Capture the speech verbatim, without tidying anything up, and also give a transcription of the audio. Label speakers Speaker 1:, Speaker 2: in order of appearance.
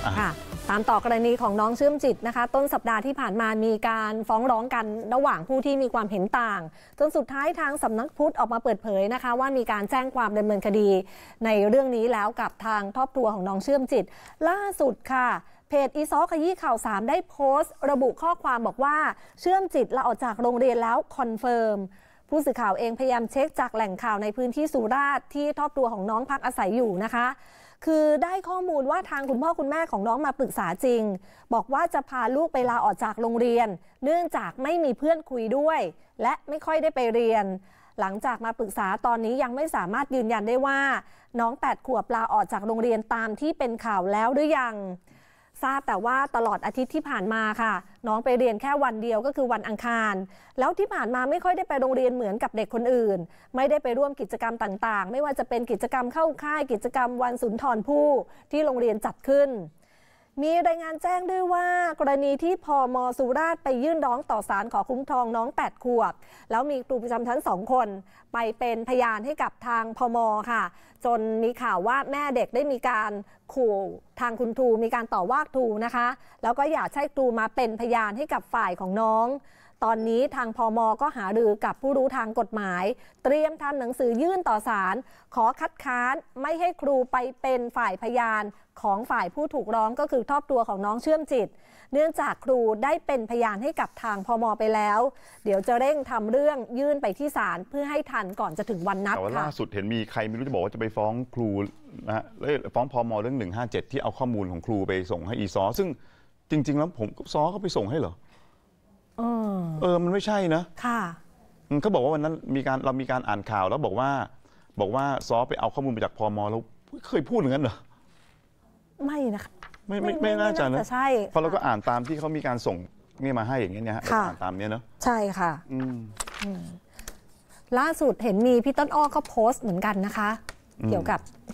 Speaker 1: ค่ะตามต่อกรณีของน้องเชื่อมจิตนะคะต้นสัปดาห์ที่ผ่านมามีการฟ้องร้องกันระหว่างผู้ที่มีความเห็นต่างจนสุดท้ายทางสำนักพุทธออกมาเปิดเผยนะคะว่ามีการแจ้งความดำเนินคดีในเรื่องนี้แล้วกับทางครอบครัวของน้องเชื่อมจิตล่าสุดค่ะเพจอีซ้อขยี้ข่าวสามได้โพสต์ระบุข้อความบอกว่าเชื่อมจิตลาออกจากโรงเรียนแล้วคอนเฟิร์มผู้สื่อข่าวเองพยายามเช็คจากแหล่งข่าวในพื้นที่สุราษฎร์ที่ครอบครัวของน้องพักอาศัยอยู่นะคะคือได้ข้อมูลว่าทางคุณพ่อคุณแม่ของน้องมาปรึกษาจริงบอกว่าจะพาลูกไปลาออกจากโรงเรียนเนื่องจากไม่มีเพื่อนคุยด้วยและไม่ค่อยได้ไปเรียนหลังจากมาปรึกษาตอนนี้ยังไม่สามารถยืนยันได้ว่าน้องแปดขวบลาออกจากโรงเรียนตามที่เป็นข่าวแล้วหรือยังทราบแต่ว่าตลอดอาทิตย์ที่ผ่านมาค่ะน้องไปเรียนแค่วันเดียวก็คือวันอังคารแล้วที่ผ่านมาไม่ค่อยได้ไปโรงเรียนเหมือนกับเด็กคนอื่นไม่ได้ไปร่วมกิจกรรมต่างๆไม่ว่าจะเป็นกิจกรรมเข้าค่ายกิจกรรมวันสุนทรภู่ที่โรงเรียนจัดขึ้นมีรายงานแจ้งด้วยว่ากรณีที่พม.สุราษฎร์ไปยื่นร้องต่อศาลขอคุ้มครองน้องแปดขวบแล้วมีครูประจำชั้นสองคนไปเป็นพยานให้กับทางพม.ค่ะจนมีข่าวว่าแม่เด็กได้มีการขู่ทางคุณครูมีการต่อว่าครูนะคะแล้วก็อยากให้ครูมาเป็นพยานให้กับฝ่ายของน้องตอนนี้ทางพม.ก็หารือกับผู้รู้ทางกฎหมายเตรียมทำหนังสือยื่นต่อศาลขอคัดค้านไม่ให้ครูไปเป็นฝ่ายพยานของฝ่ายผู้ถูกร้องก็คือครอบครัวของน้องเชื่อมจิตเนื่องจากครูได้เป็นพยานให้กับทางพม.ไปแล้วเดี๋ยวจะเร่งทำเรื่องยื่นไปที่ศาลเพื่อให้ทันก่อนจะถึงวันนัดค่ะแต่ว่าล่าสุดเห็นมีใครไม่รู้จะบอกว่าจะไปฟ้องครูนะฮะฟ้องพม.เรื่องหนึ่งห้าเจ็ดที่เอาข้อมูลของครูไปส่งให้อีซอซึ่งจริงๆแล้วผมซอเขาไปส่งให้เหรอเออเออมันไม่ใช่นะค่ะเขาบอกว่าวันนั้นมีการเรามีการอ่านข่าวแล้วบอกว่าบอกว่าซอไปเอาข้อมูลมาจากพม.แล้วเคยพูดอย่างนั้นเหรอไม่นะไม่ไม่ไม่น่าจะนะใช่เพราะเราก็อ่านตามที่เขามีการส่งนี่มาให้อย่างเงี้ยฮะอ่านตามเนี้ยเนาะใช่ค่ะอืมล่าสุดเห็นมีพี่ต้นอ้อก็โพสต์เหมือนกันนะคะเกี่ยวกับ